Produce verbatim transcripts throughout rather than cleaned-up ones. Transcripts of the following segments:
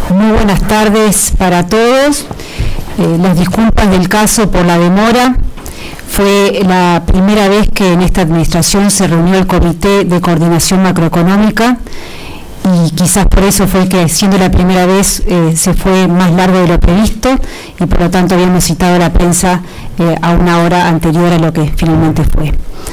Muy buenas tardes para todos. Eh, las disculpas del caso por la demora. Fue la primera vez que en esta administración se reunió el Comité de Coordinación Macroeconómica y quizás por eso fue que, siendo la primera vez, eh, se fue más largo de lo previsto y por lo tanto habíamos citado a la prensa eh, a una hora anterior a lo que finalmente fue.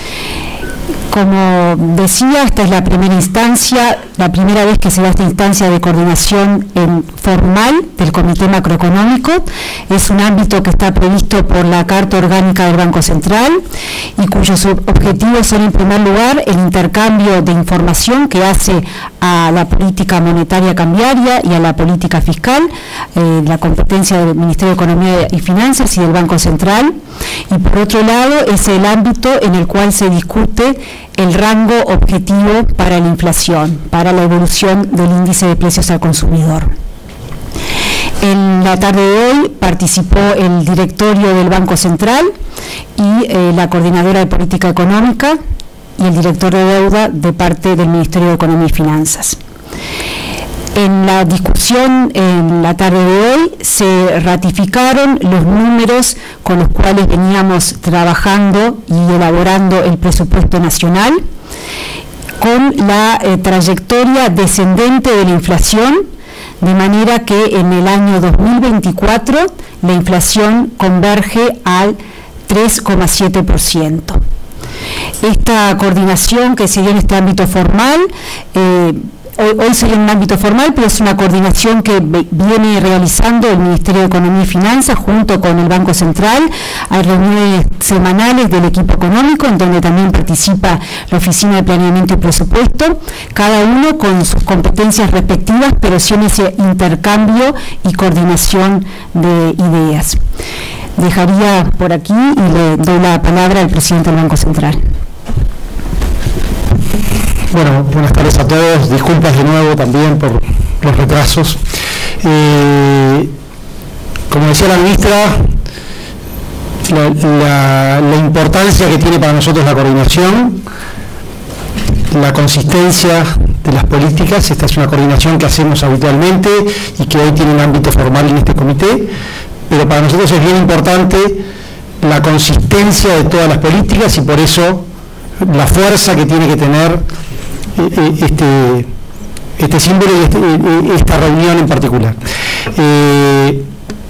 Como decía, esta es la primera instancia, la primera vez que se da esta instancia de coordinación en formal del Comité Macroeconómico. Es un ámbito que está previsto por la Carta Orgánica del Banco Central y cuyos objetivos son, en primer lugar, el intercambio de información que hace a la política monetaria cambiaria y a la política fiscal, eh, la competencia del Ministerio de Economía y Finanzas y del Banco Central. Y por otro lado, es el ámbito en el cual se discute el rango objetivo para la inflación, para la evolución del índice de precios al consumidor. En la tarde de hoy participó el directorio del Banco Central y eh, la coordinadora de política económica y el director de deuda de parte del Ministerio de Economía y Finanzas. En la discusión en la tarde de hoy se ratificaron los números con los cuales veníamos trabajando y elaborando el presupuesto nacional, con la eh, trayectoria descendente de la inflación, de manera que en el año dos mil veinticuatro la inflación converge al tres coma siete por ciento. Esta coordinación que se dio en este ámbito formal, eh, Hoy, hoy sería en un ámbito formal, pero es una coordinación que viene realizando el Ministerio de Economía y Finanzas junto con el Banco Central. Hay reuniones semanales del equipo económico en donde también participa la Oficina de Planeamiento y Presupuesto, cada uno con sus competencias respectivas, pero sí en ese intercambio y coordinación de ideas. Dejaría por aquí y le doy la palabra al presidente del Banco Central. Bueno, buenas tardes a todos. Disculpas de nuevo también por los retrasos. Eh, como decía la ministra, la, la, la importancia que tiene para nosotros la coordinación, la consistencia de las políticas. Esta es una coordinación que hacemos habitualmente y que hoy tiene un ámbito formal en este comité, pero para nosotros es bien importante la consistencia de todas las políticas y por eso la fuerza que tiene que tener Este, este símbolo y este, esta reunión en particular. Eh,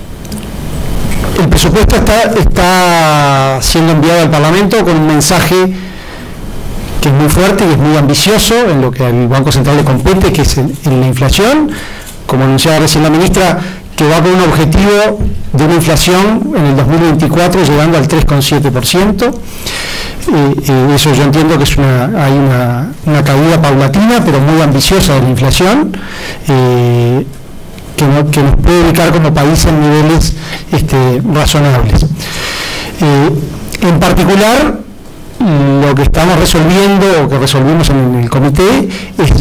el presupuesto está, está siendo enviado al Parlamento con un mensaje que es muy fuerte y es muy ambicioso en lo que al Banco Central le compete, que es en, en la inflación, como anunciaba recién la ministra, que va con un objetivo de una inflación en el dos mil veinticuatro llegando al tres coma siete por ciento. Eh, eh, eso yo entiendo que es una, hay una, una caída paulatina pero muy ambiciosa de la inflación, eh, que, no, que nos puede ubicar como país en niveles este, razonables. Eh, en particular, lo que estamos resolviendo o que resolvimos en el comité es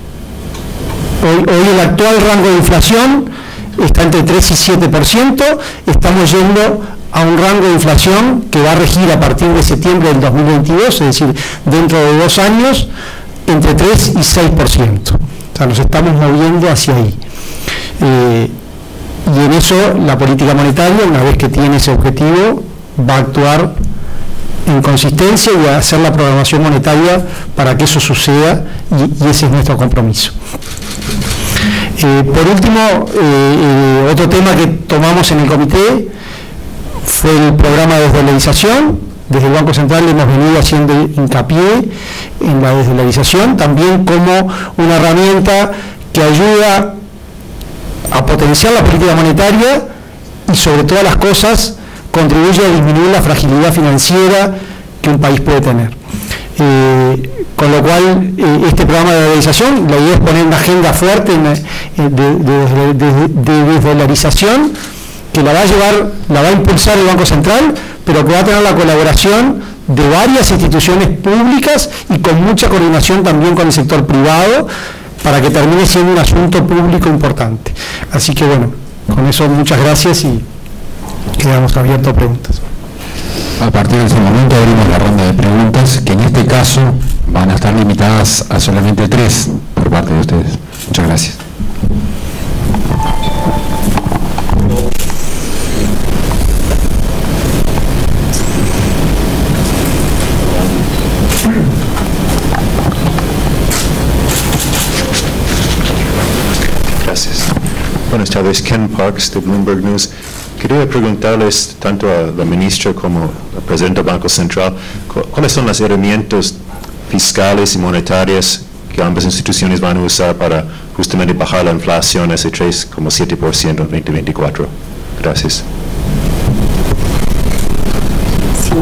hoy, hoy el actual rango de inflación está entre tres y siete por ciento, estamos yendo a un rango de inflación que va a regir a partir de septiembre del dos mil veintidós, es decir, dentro de dos años, entre tres y seis por ciento. O sea, nos estamos moviendo hacia ahí. Eh, y en eso la política monetaria, una vez que tiene ese objetivo, va a actuar en consistencia y va a hacer la programación monetaria para que eso suceda y, y ese es nuestro compromiso. Eh, por último, eh, eh, otro tema que tomamos en el comité fue el programa de desdolarización. Desde el Banco Central hemos venido haciendo hincapié en la desdolarización, también como una herramienta que ayuda a potenciar la política monetaria y sobre todas las cosas contribuye a disminuir la fragilidad financiera que un país puede tener. Eh, con lo cual, eh, este programa de dolarización, la idea es poner una agenda fuerte en, eh, de, de, de, de desdolarización que la va a llevar, la va a impulsar el Banco Central, pero que va a tener la colaboración de varias instituciones públicas y con mucha coordinación también con el sector privado para que termine siendo un asunto público importante. Así que bueno, con eso muchas gracias y quedamos abiertos a preguntas. A partir de ese momento abrimos la ronda de preguntas, que en este caso van a estar limitadas a solamente tres por parte de ustedes. Muchas gracias. Buenas tardes, Ken Parks de Bloomberg News. Quería preguntarles tanto a la ministra como al presidente del Banco Central, ¿cuáles son las herramientas fiscales y monetarias que ambas instituciones van a usar para justamente bajar la inflación a ese tres coma siete por ciento en veinte veinticuatro? Gracias. Sí,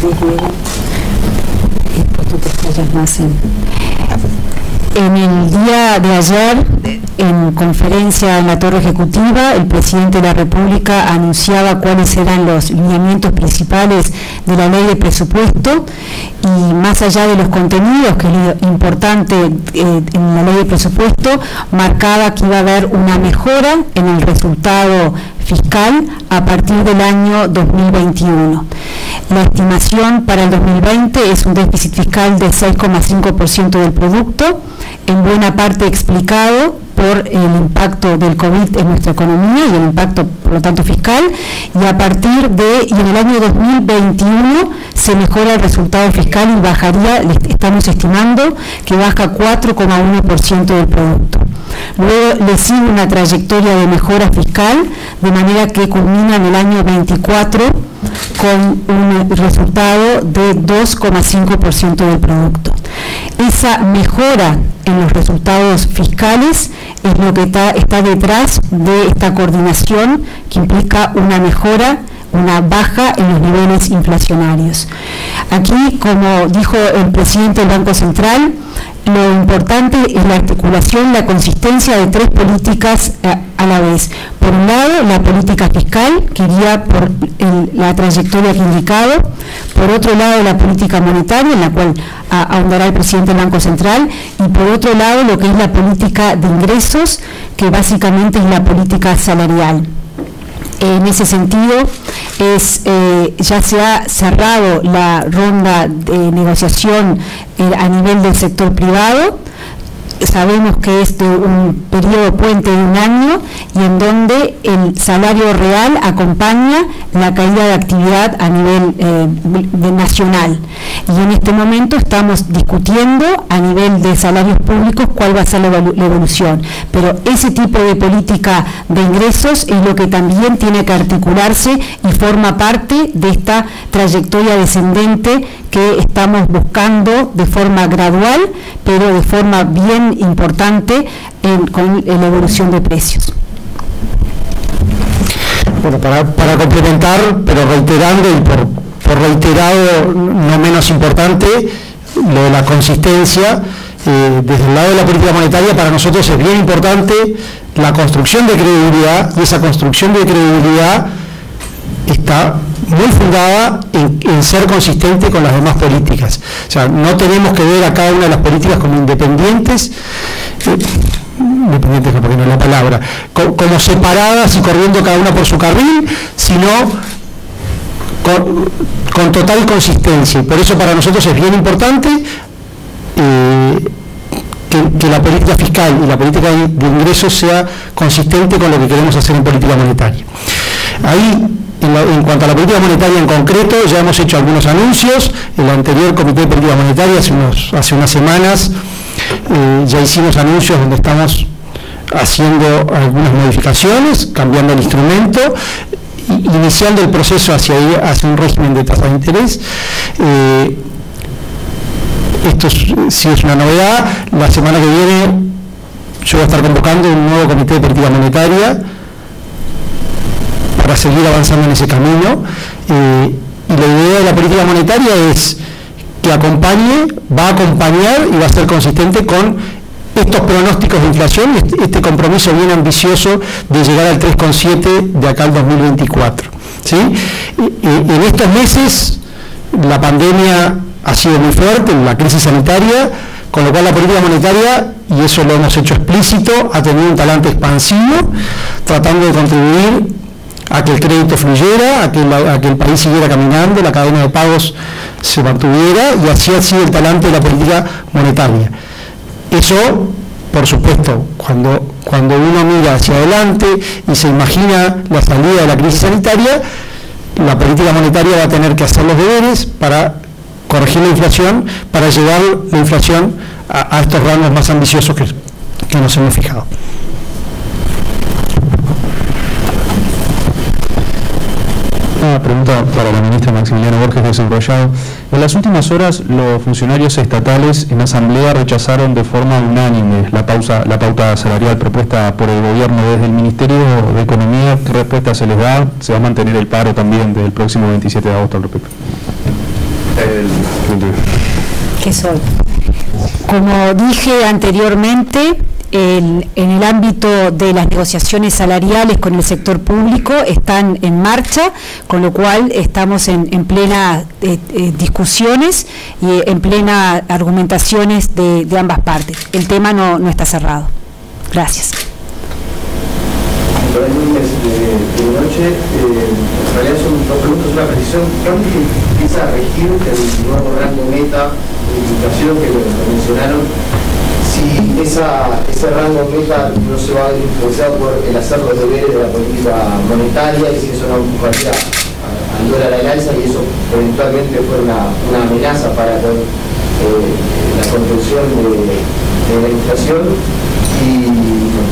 en el día de ayer, en conferencia en la Torre Ejecutiva, el presidente de la República anunciaba cuáles eran los lineamientos principales de la ley de presupuesto, y más allá de los contenidos, que es lo importante eh, en la ley de presupuesto, marcaba que iba a haber una mejora en el resultado fiscal a partir del año dos mil veintiuno. La estimación para el dos mil veinte es un déficit fiscal de seis coma cinco por ciento del producto, en buena parte explicado por el impacto del COVID en nuestra economía y el impacto, por lo tanto, fiscal, y a partir de, y en el año dos mil veintiuno se mejora el resultado fiscal y bajaría, estamos estimando que baja cuatro coma uno por ciento del producto. Luego le sigue una trayectoria de mejora fiscal, de manera que culmina en el año veinticuatro con un resultado de dos coma cinco por ciento del producto. Esa mejora en los resultados fiscales es lo que está, está detrás de esta coordinación, que implica una mejora, una baja en los niveles inflacionarios. Aquí, como dijo el presidente del Banco Central, lo importante es la articulación, la consistencia de tres políticas a, a la vez. Por un lado, la política fiscal, que iría por el, la trayectoria que he indicado. Por otro lado, la política monetaria, en la cual a, ahondará el presidente del Banco Central. Y por otro lado, lo que es la política de ingresos, que básicamente es la política salarial. En ese sentido, es, eh, ya se ha cerrado la ronda de negociación eh, a nivel del sector privado. Sabemos que es de un periodo puente de un año, y en donde el salario real acompaña la caída de actividad a nivel eh, de nacional. Y en este momento estamos discutiendo a nivel de salarios públicos cuál va a ser la, la evolución. Pero ese tipo de política de ingresos es lo que también tiene que articularse y forma parte de esta trayectoria descendente que estamos buscando de forma gradual, pero de forma bien importante en, con la evolución de precios. Bueno, para, para complementar, pero reiterando y por, por reiterado no menos importante, lo de la consistencia, eh, desde el lado de la política monetaria para nosotros es bien importante la construcción de credibilidad, y esa construcción de credibilidad está muy fundada en, en ser consistente con las demás políticas. O sea, no tenemos que ver a cada una de las políticas como independientes, eh, independientes no, porque no es la palabra, co como separadas y corriendo cada una por su carril, sino con, con total consistencia. Y por eso para nosotros es bien importante eh, que, que la política fiscal y la política de, de ingresos sea consistente con lo que queremos hacer en política monetaria. Ahí, En, la, en cuanto a la política monetaria en concreto, ya hemos hecho algunos anuncios. En el anterior Comité de Política Monetaria, hace, unos, hace unas semanas, eh, ya hicimos anuncios donde estamos haciendo algunas modificaciones, cambiando el instrumento, iniciando el proceso hacia, hacia un régimen de tasa de interés. Eh, esto sí es una novedad. La semana que viene yo voy a estar convocando un nuevo Comité de Política Monetaria para seguir avanzando en ese camino, eh, y la idea de la política monetaria es que acompañe, va a acompañar y va a ser consistente con estos pronósticos de inflación, este, este compromiso bien ambicioso de llegar al tres coma siete de acá al dos mil veinticuatro. ¿Sí? Y, y en estos meses la pandemia ha sido muy fuerte, la crisis sanitaria, con lo cual la política monetaria, y eso lo hemos hecho explícito, ha tenido un talante expansivo, tratando de contribuir a que el crédito fluyera, a que, la, a que el país siguiera caminando, la cadena de pagos se mantuviera, y así ha sido el talante de la política monetaria. Eso, por supuesto, cuando, cuando uno mira hacia adelante y se imagina la salida de la crisis sanitaria, la política monetaria va a tener que hacer los deberes para corregir la inflación, para llevar la inflación a, a estos rangos más ambiciosos que, que nos hemos fijado. pregunta para la ministra Maximiliana Borges de Desenrollado. En las últimas horas, los funcionarios estatales en asamblea rechazaron de forma unánime la, pausa, la pauta salarial propuesta por el gobierno desde el Ministerio de Economía. ¿Qué respuesta se les da? ¿Se va a mantener el paro también del próximo veintisiete de agosto al respecto? ¿Qué soy? Como dije anteriormente, El, en el ámbito de las negociaciones salariales con el sector público están en marcha, con lo cual estamos en, en plena eh, eh, discusiones y en plena argumentaciones de, de ambas partes. El tema no, no está cerrado. Gracias. Nicolás Núñez de, de Noche, eh, en realidad son dos preguntas, una precisión. ¿Cuándo empieza a regir el nuevo rango meta de inflación que lo, lo mencionaron? Si esa, ese rango meta no se va a influenciar por el hacer los deberes de la política monetaria, y si eso no empujaría al dólar al alza y eso eventualmente fuera una, una amenaza para con, eh, la contención de, de la inflación. Y no,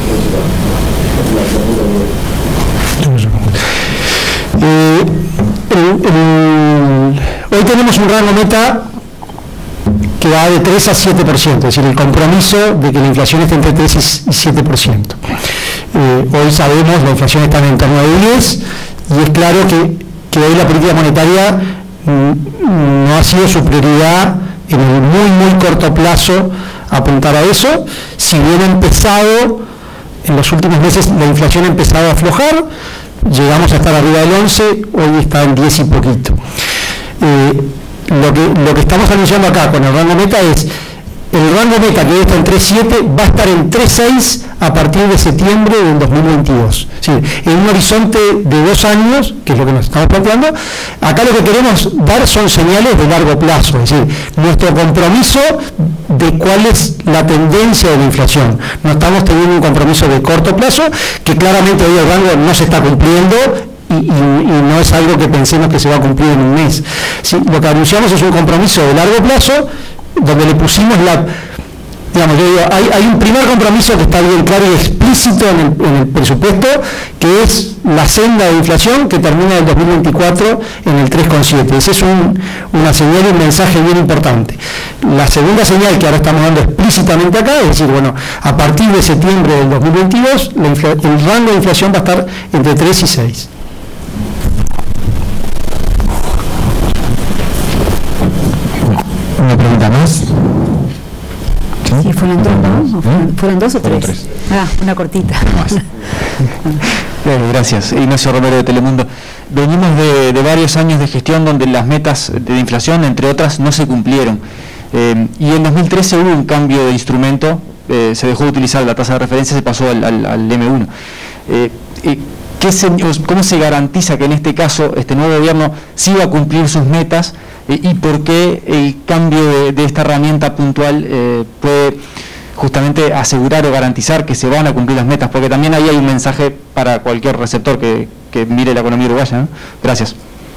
eh, el, el, hoy tenemos un rango meta que va de tres a siete por ciento, es decir, el compromiso de que la inflación esté entre tres y siete por ciento. Eh, hoy sabemos, la inflación está en torno a diez, y es claro que, que hoy la política monetaria mm, no ha sido su prioridad en el muy, muy corto plazo apuntar a eso. Si bien ha empezado, en los últimos meses la inflación ha empezado a aflojar, llegamos a estar arriba del once, hoy está en diez y poquito. Eh, Lo que, lo que estamos anunciando acá con el rango meta es, el rango meta que está en tres punto siete va a estar en tres punto seis a partir de septiembre del dos mil veintidós. Es decir, en un horizonte de dos años, que es lo que nos estamos planteando, acá lo que queremos dar son señales de largo plazo, es decir, nuestro compromiso de cuál es la tendencia de la inflación. No estamos teniendo un compromiso de corto plazo, que claramente hoy el rango no se está cumpliendo, Y, y, y no es algo que pensemos que se va a cumplir en un mes. ¿Sí? Lo que anunciamos es un compromiso de largo plazo, donde le pusimos la, digamos, yo digo, hay, hay un primer compromiso que está bien claro y explícito en el, en el presupuesto, que es la senda de inflación que termina en el dos mil veinticuatro en el tres coma siete. Esa es un, una señal y un mensaje bien importante. La segunda señal que ahora estamos dando explícitamente acá es decir, bueno, a partir de septiembre del dos mil veintidós, la infla, el rango de inflación va a estar entre tres y seis. ¿Una pregunta más? Sí, sí fueron dos, ¿no? ¿Fueron, ¿Fueron dos o tres? tres? Ah, una cortita. Bien, gracias. Ignacio Romero de Telemundo. Venimos de, de varios años de gestión donde las metas de inflación, entre otras, no se cumplieron. Eh, y en dos mil trece hubo un cambio de instrumento, eh, se dejó de utilizar la tasa de referencia, se pasó al, al, al M uno. Eh, eh, ¿qué se, ¿Cómo se garantiza que en este caso este nuevo gobierno sí va a cumplir sus metas? ¿Y por qué el cambio de, de esta herramienta puntual eh, puede justamente asegurar o garantizar que se van a cumplir las metas? Porque también ahí hay un mensaje para cualquier receptor que, que mire la economía uruguaya, ¿no? Gracias.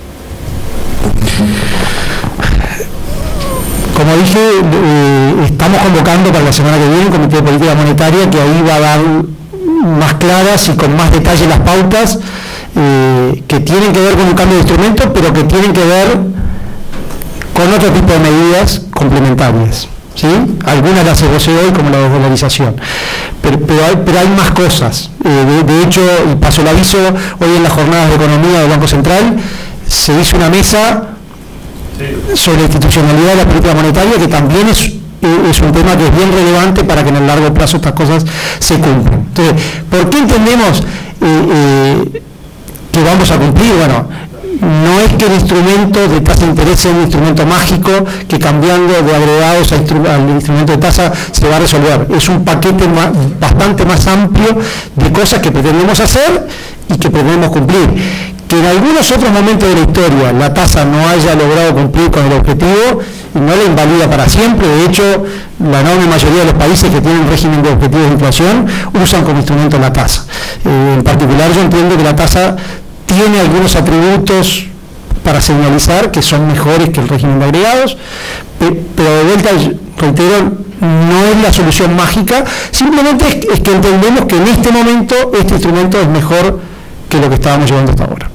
Como dije, eh, estamos convocando para la semana que viene un comité de política monetaria que ahí va a dar más claras y con más detalle las pautas eh, que tienen que ver con un cambio de instrumento, pero que tienen que ver con otro tipo de medidas complementarias, ¿sí? Algunas las esbocé hoy, como la desdolarización, pero, pero, hay, pero hay más cosas. Eh, de, de hecho, y paso el aviso, hoy en las jornadas de economía del Banco Central se hizo una mesa sobre la institucionalidad de la política monetaria, que también es, eh, es un tema que es bien relevante para que en el largo plazo estas cosas se cumplan. Entonces, ¿por qué entendemos eh, eh, que vamos a cumplir? Bueno, no es que el instrumento de tasa de interés sea un instrumento mágico que cambiando de agregados al instrumento de tasa se va a resolver. Es un paquete más, bastante más amplio de cosas que pretendemos hacer y que pretendemos cumplir. Que en algunos otros momentos de la historia la tasa no haya logrado cumplir con el objetivo, no la invalida para siempre. De hecho, la enorme mayoría de los países que tienen régimen de objetivos de inflación usan como instrumento la tasa. Eh, en particular, yo entiendo que la tasa tiene algunos atributos para señalizar que son mejores que el régimen de agregados, pero de vuelta, reitero, no es la solución mágica, simplemente es, es que entendemos que en este momento este instrumento es mejor que lo que estábamos llevando hasta ahora.